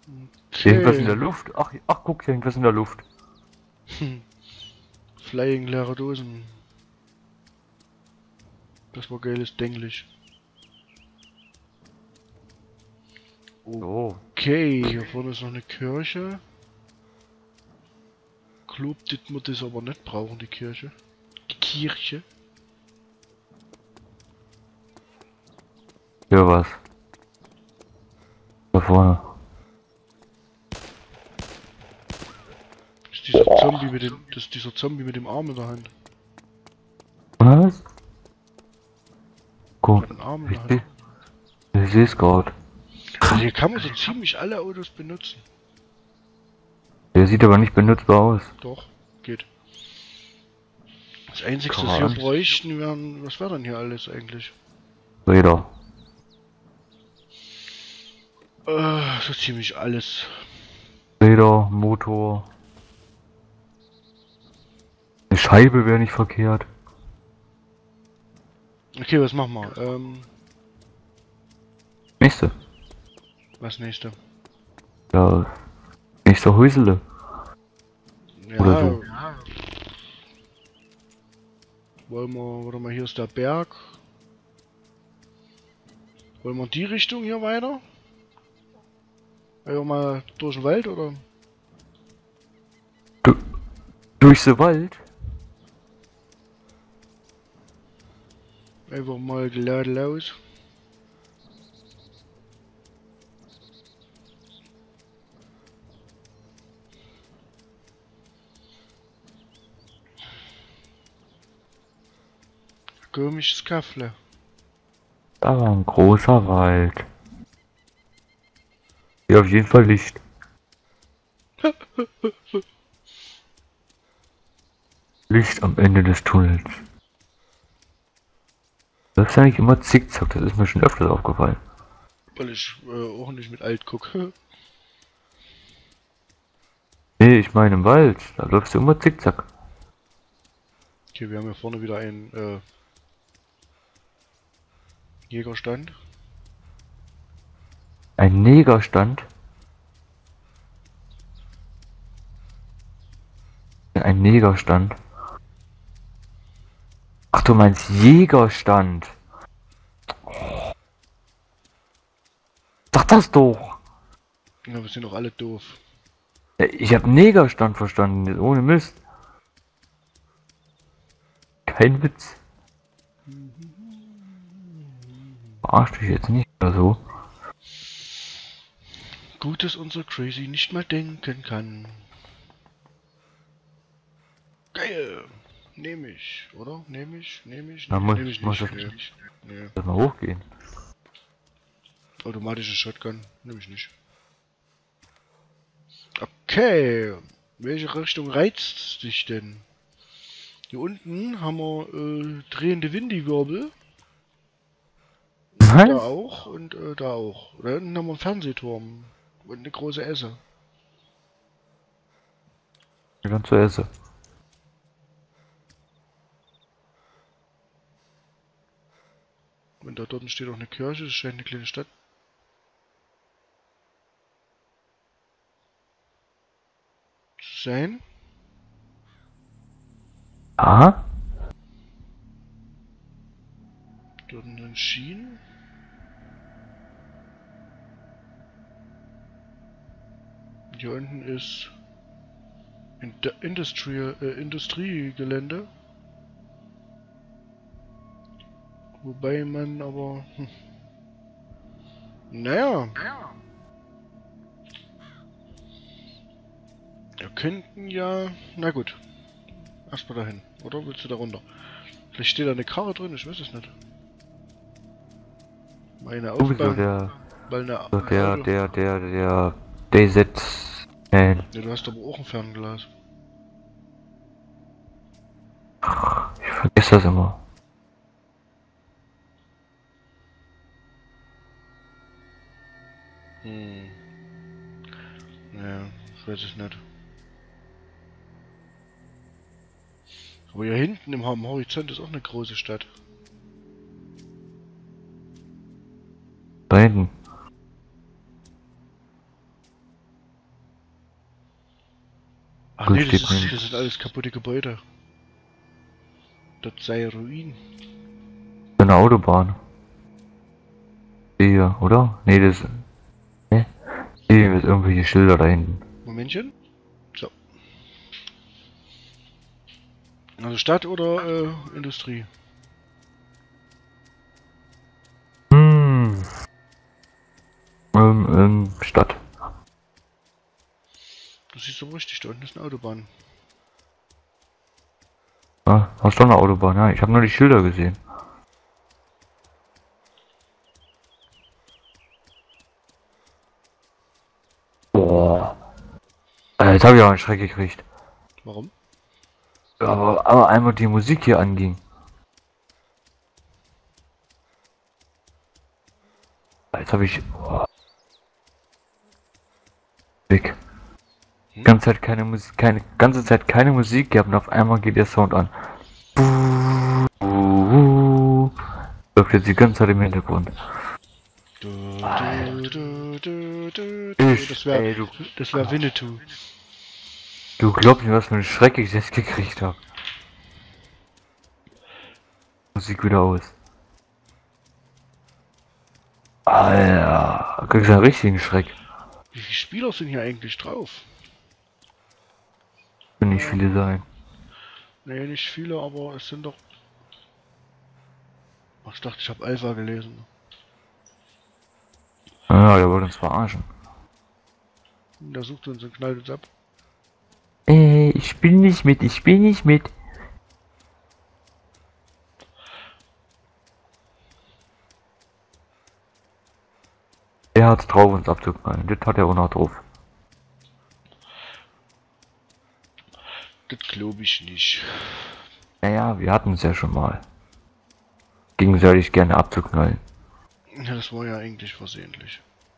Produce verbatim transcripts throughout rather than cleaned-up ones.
Irgendwas in der Okay. Luft. Ach, ach, guck, hier irgendwas in der Luft. Hm. Flying leere Dosen. Das war geiles Denglisch. So. Okay, hier vorne ist noch eine Kirche. Glaubt, dass wir das aber nicht brauchen, die Kirche. Die Kirche. Hier was. Da vorne. Das ist dieser Zombie mit dem. Das ist dieser Zombie mit dem Arm in der Hand. Was? Guck, Mit dem Arm in ich, der Hand. seh- ich seh's gerade. Also hier kann man so ziemlich alle Autos benutzen. Der sieht aber nicht benutzbar aus. Doch, geht. Das einzige, was Krass. wir bräuchten, wären. Was wäre denn hier alles eigentlich? Räder. Äh, so ziemlich alles. Räder, Motor. Eine Scheibe wäre nicht verkehrt. Okay, was machen wir? Ähm, Nächste. was nächste? Ja. Nächster Häusele. Ja, Oder so. wollen wir, warte mal, hier ist der Berg. Wollen wir in die Richtung hier weiter? Einfach mal durch den Wald oder? Du, durch den Wald? Einfach mal geladen los. Komisches Kaffle. Da war ein großer Wald. Hier auf jeden Fall Licht. Licht am Ende des Tunnels. Das ist eigentlich immer zickzack, das ist mir schon öfters aufgefallen. Weil ich äh, auch nicht mit alt gucke. Nee, ich meine im Wald, da läufst du immer zickzack. Okay, wir haben hier vorne wieder einen äh, Jägerstand. Ein Negerstand. Ein Negerstand. Ach, du meinst Jägerstand. Sag das doch. Ja, wir sind doch alle doof. Ja, ich hab Negerstand verstanden, jetzt ohne Mist. Kein Witz. Verarsch dich jetzt nicht oder so. Gut, dass unser Crazy nicht mal denken kann. Geil! Nehme ich, oder? Nehme ich, nehme ich, Da nehme muss, nehm ich muss nicht. das, Nee. Nee. das mal hochgehen. Automatische Shotgun, nehme ich nicht. Okay, welche Richtung reizt dich denn? Hier unten haben wir äh, drehende Windiwirbel. Da Was? auch und äh, da auch. Da hinten haben wir einen Fernsehturm und eine große Esse. Dann zu essen. Und da dort steht auch eine Kirche, das scheint eine kleine Stadt. zu sein. Aha. Dort ein Schienen. Hier unten ist Ind Industrial, äh, Industriegelände. Wobei man aber... Hm. Naja. Wir könnten ja... Na gut. Erstmal dahin. Oder willst du da runter? Vielleicht steht da eine Karre drin, ich weiß es nicht. Meine Sowieso Aufbau... der, Weil eine... der, der, Auto der, der, der, D Z. Äh, ja, du hast aber auch ein Fernglas. ich vergesse das immer. Hm. Naja, ich weiß es nicht. Aber hier hinten im am Horizont ist auch eine große Stadt. Da hinten. Ach Gut, nee, das, steht ist, drin. das sind alles kaputte Gebäude. Das sei Ruin. Eine Autobahn. Hier, oder? Nee, das. Ne? Hier ist irgendwelche Schilder da hinten. Momentchen. So. Also Stadt oder äh, Industrie? Hm. Ähm, ähm, Stadt. Das ist so richtig, da unten ist eine Autobahn. Ah, hast du eine Autobahn? Ja, ich habe nur die Schilder gesehen. Boah. Äh, jetzt habe ich auch einen Schreck gekriegt. Warum? Aber, aber einmal die Musik hier anging. Jetzt habe ich. Boah, weg. Hm? Ganze Zeit keine Musik, keine ganze Zeit keine Musik gehabt und auf einmal geht der Sound an. Läuft jetzt die ganze Zeit im Hintergrund. Du, Alter. du, du, du, du. Ich, Das wäre ey, du, das wär Winnetou. du glaubst nicht, was für einen Schreck ich jetzt gekriegt habe. Musik wieder aus. Alter, kriegst du einen richtigen Schreck. Wie viele Spieler sind hier eigentlich drauf? Können nicht viele sein. Nee, nicht viele, aber es sind doch... Ach, ich dachte, ich habe Alpha gelesen. Ja, der wollte uns verarschen. Der sucht uns und knallt uns ab. Ey, ich spiel nicht mit, ich spiel nicht mit. Er hat's drauf, uns abzuknallen. Das hat er auch noch drauf. Das glaube ich nicht. Naja, wir hatten es ja schon mal. Gegenseitig gerne abzuknallen. Ja, das war ja eigentlich versehentlich.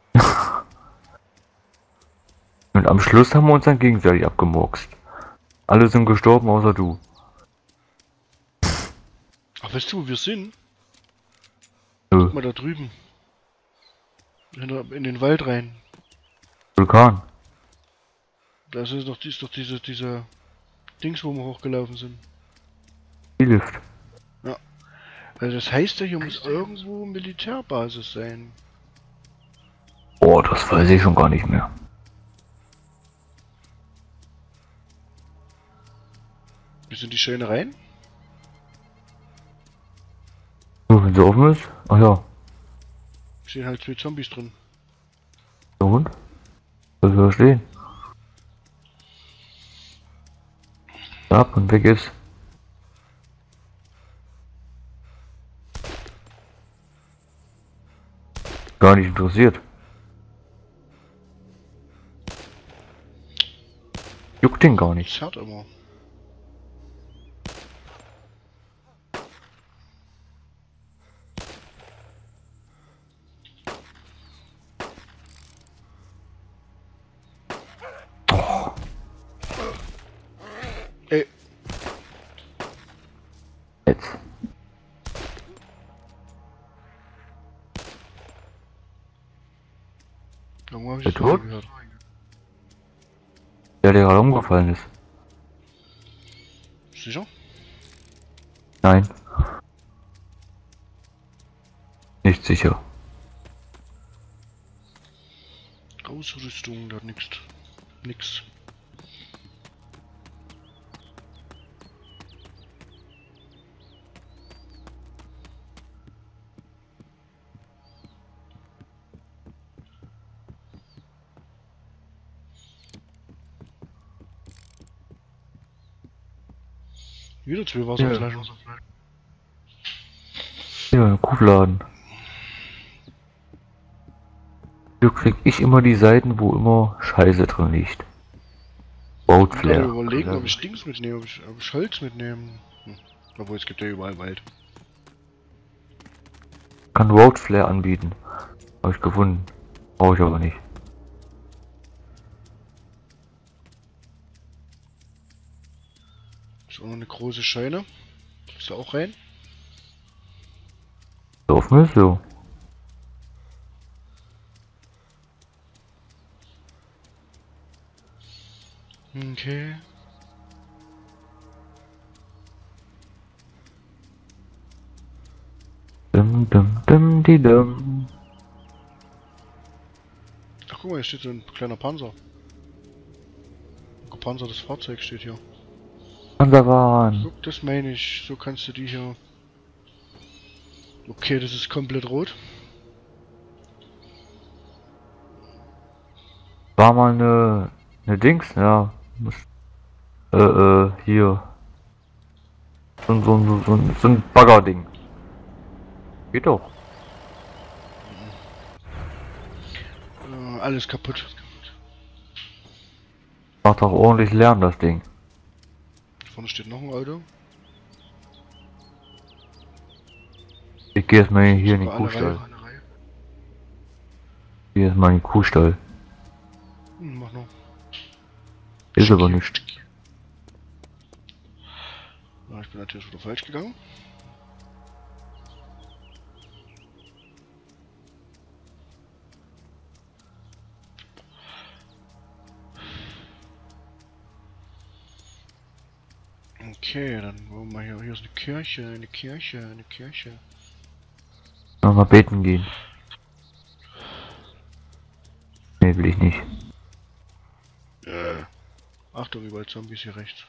Und am Schluss haben wir uns dann gegenseitig abgemurkst. Alle sind gestorben, außer du. Ach, weißt du, wo wir sind? Nö. Guck mal da drüben. In, in den Wald rein. Vulkan. Das ist doch, das ist doch diese, diese Dings, wo wir hochgelaufen sind. Die Lift. Also das heißt ja, hier muss irgendwo Militärbasis sein. Oh, das weiß ich schon gar nicht mehr. Wie sind die Schäne rein? So, wenn sie offen ist? Ach ja. Stehen halt zwei Zombies drin. Der Hund? Was soll da stehen? Ab und weg ist. Gar nicht interessiert. Juckt den gar nicht. Zerrt immer. Oh, Ey, jetzt. irgendwo habe ich Der das vorher tot? gehört. Der, der gerade umgefallen ist. Sicher? Nein. Nicht sicher. Ausrüstung, da hat nix. Nix. Wieder zwei Wasserflaschen. Ja, Kuhfladen. Da krieg ich immer die Seiten, wo immer Scheiße drin liegt. Ich kann Roadflare. überlegen, ob ich Dings mitnehme, ob ich, ob ich Holz mitnehme. Hm. Obwohl, es gibt ja überall Wald. Kann Roadflare anbieten. Habe ich gefunden. Brauche ich aber nicht. Ist auch noch eine große Scheune. Ist da auch rein? So offen ist so. Okay. Dim, di, dim. Ach guck mal, hier steht so ein kleiner Panzer. Ein gepanzertes Fahrzeug steht hier. Panzerwagen. Guck, das meine ich. So kannst du die hier... Okay, das ist komplett rot. War mal eine, eine Dings, ja. Muss, äh, äh, hier. So, ein- so, ein- so, so, ein- so ein Baggerding. Geht doch. Äh, alles kaputt. Macht doch ordentlich Lärm, das Ding. Vorne steht noch ein Auto. Ich gehe erstmal hier in den Sogar eine Kuhstall. Reihe, eine Reihe. Hier ist mein Kuhstall. Hm, mach noch. Ist aber nicht. Ja, ich bin natürlich wieder falsch gegangen. Okay, dann wollen wir hier. Hier ist eine Kirche, eine Kirche, eine Kirche. Mal beten gehen. Nee, will ich nicht. Äh. Achtung, überall Zombies hier rechts.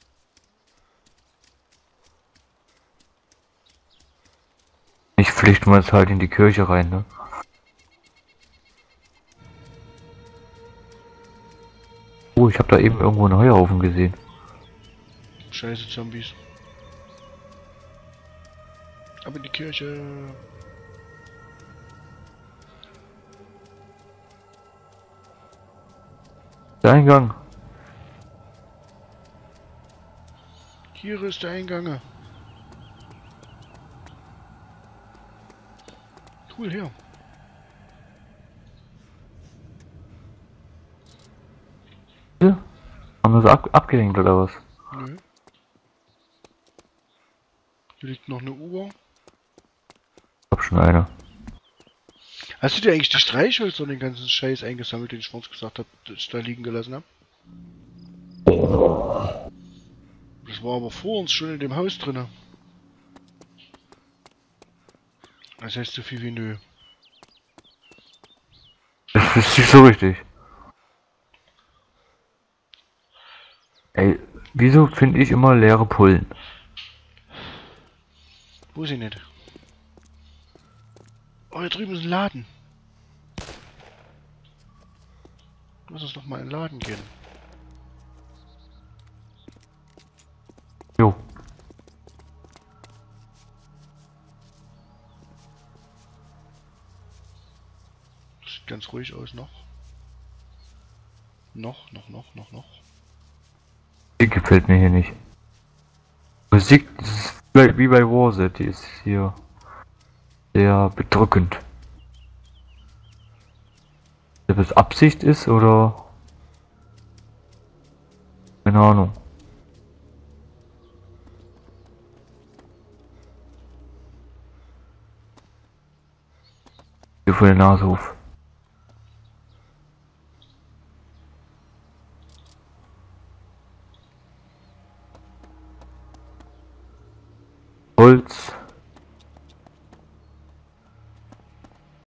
Ich pflichten wir jetzt halt in die Kirche rein, ne? Oh, ich habe da eben irgendwo einen Heuhaufen gesehen. Scheiße Zombies. Aber in die Kirche. Der Eingang. Hier ist der Eingang. Cool, her. Ja. Haben wir so ab abgehängt oder was? Nö. Hier liegt noch eine Uhr. Ich hab schon eine. Hast du dir eigentlich die Streichhölzer und den ganzen Scheiß eingesammelt, den ich vorhin gesagt habe, dass ich da liegen gelassen habe? Das war aber vor uns schon in dem Haus drinne. Das heißt so viel wie nö. Das ist nicht so richtig. Ey, wieso finde ich immer leere Pullen? Wo ist sie nicht? Oh, hier drüben ist ein Laden. Lass uns doch mal in den Laden gehen. Jo. Sieht ganz ruhig aus noch. Noch, noch, noch, noch, noch. Die gefällt mir hier nicht. Musik, das ist wie bei Warset, die ist hier sehr bedrückend. Ob es Absicht ist oder... Keine Ahnung. Hier vor der Nasehof. Holz.